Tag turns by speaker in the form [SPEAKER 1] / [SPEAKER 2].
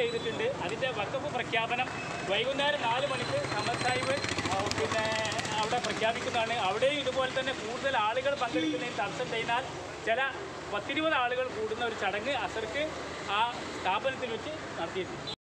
[SPEAKER 1] ചെയ്തിട്ടുണ്ട്. അതിൻ്റെ വഖഫ് പ്രഖ്യാപനം വൈകുന്നേരം 4 മണിക്ക് സമദ് സാഹിബ് പിന്നെ അവിടെ പ്രഖ്യാപിക്കുന്നതാണ്. അവിടെയും ഇതുപോലെ തന്നെ കൂടുതൽ ആളുകൾ പങ്കെടുക്കുന്നതിന് തടസ്സം ചെയ്താൽ ചില 10-20 ആളുകൾ കൂടുന്ന ഒരു ചടങ്ങ് അസർക്ക് ആ സ്ഥാപനത്തിൽ വെച്ച് നടത്തിയിട്ടുണ്ട്.